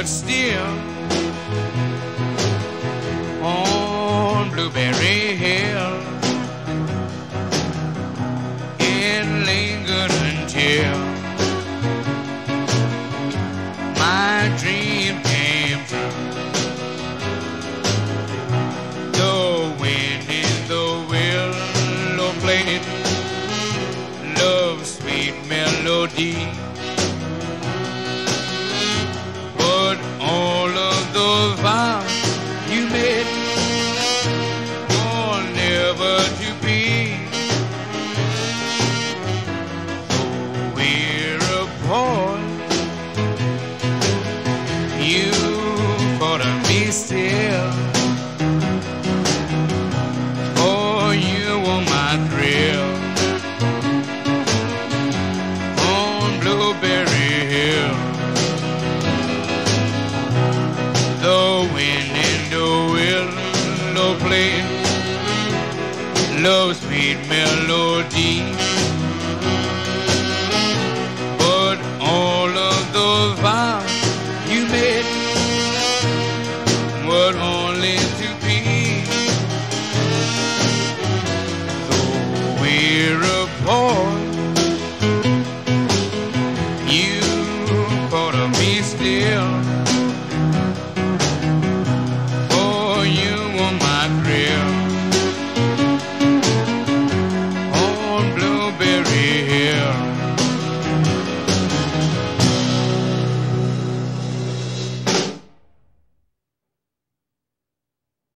still on Blueberry Hill. It lingered until my dream came true. The wind in the willow played love's sweet melody. But all of those vows you made were never to be. Oh, we're apart. You thought of me still. Oh, you were my thrill on Blueberry Hill. The wind in the willow played love's sweet melody.